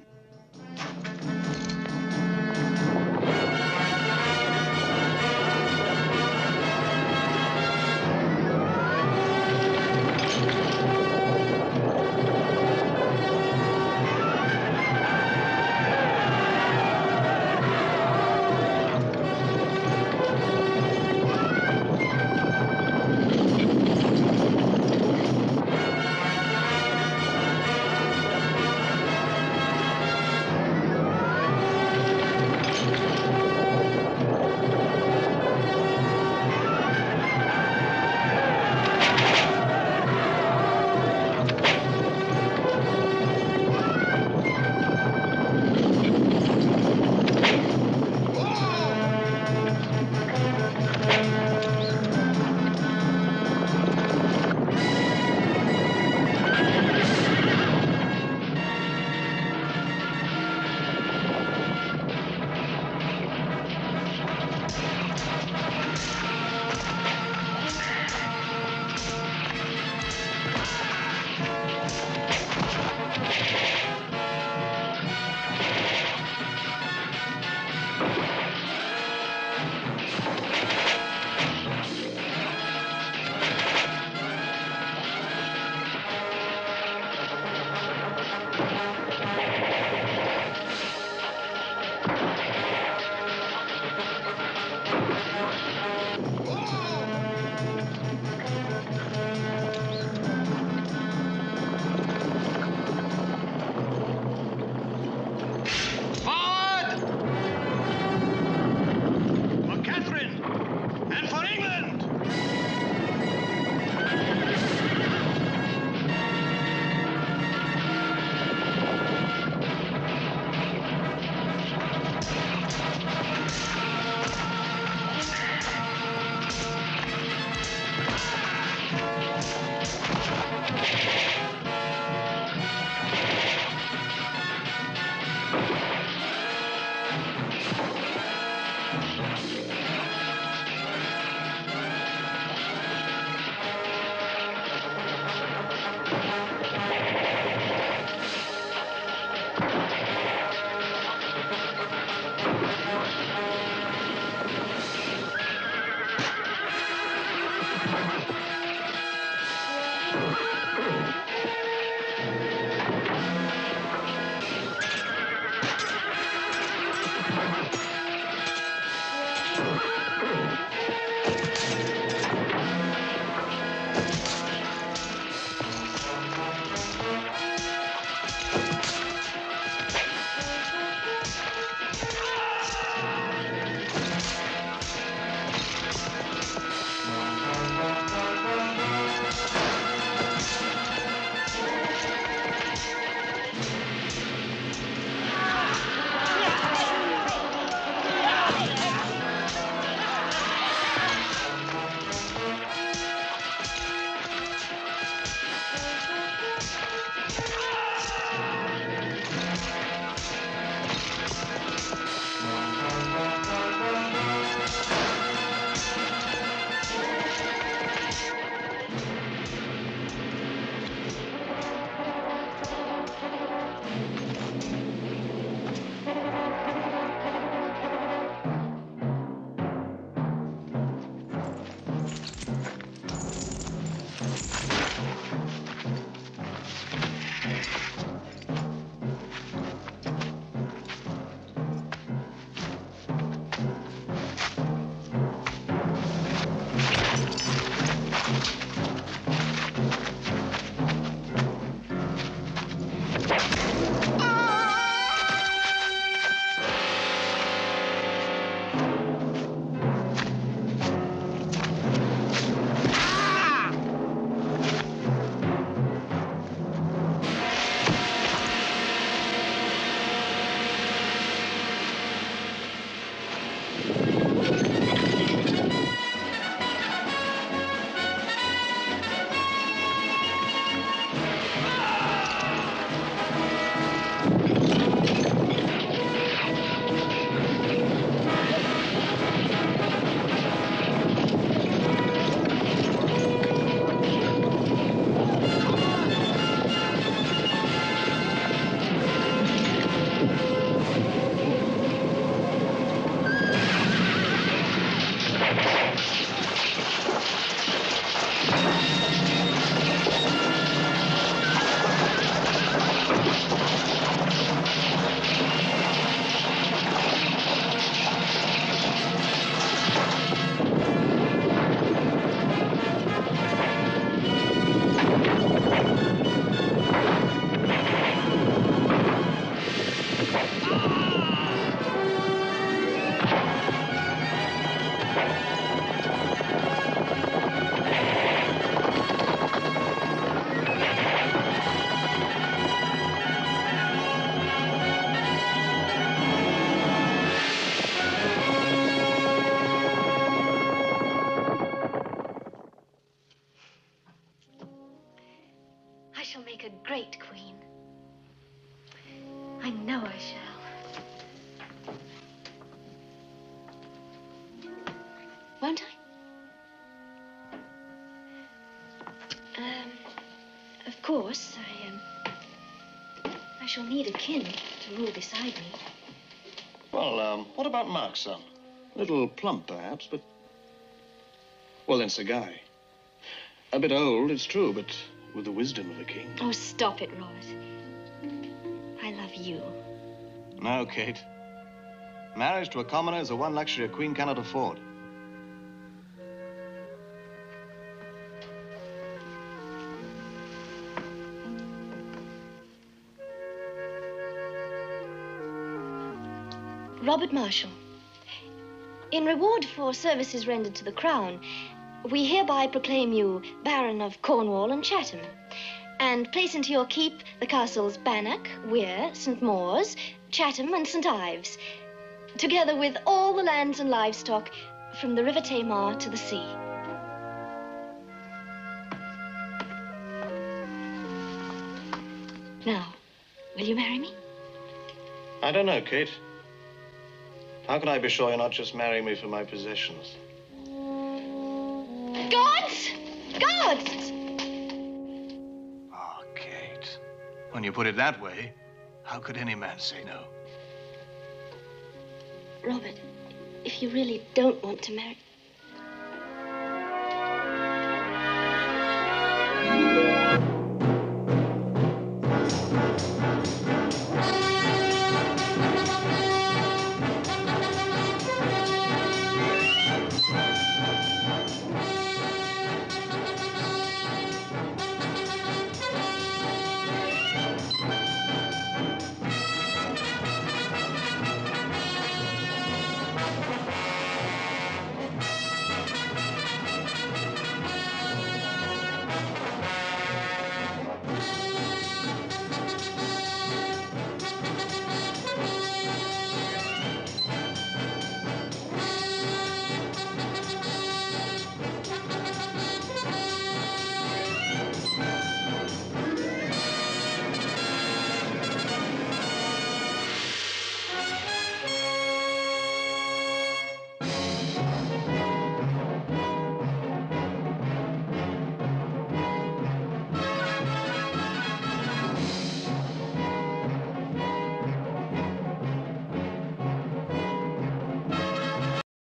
I shall make a great queen. I know I shall. Won't I? Um, of course, I, um, I shall need a kin to rule beside me. Well, um, what about Mark's son? A little plump, perhaps, but... Well, then, Sir Guy. A bit old, it's true, but with the wisdom of a king. Oh, stop it, Robert. I love you. No, Kate. Marriage to a commoner is the one luxury a queen cannot afford. Robert Marshall, in reward for services rendered to the crown, we hereby proclaim you Baron of Cornwall and Chatham, and place into your keep the castles Bannock, Weir, Saint Maurs, Chatham, and Saint Ives, together with all the lands and livestock from the River Tamar to the sea. Now, will you marry me? I don't know, Kate. How can I be sure you're not just marrying me for my possessions? Gods! Gods! Oh, Kate. When you put it that way, how could any man say no? Robert, if you really don't want to marry...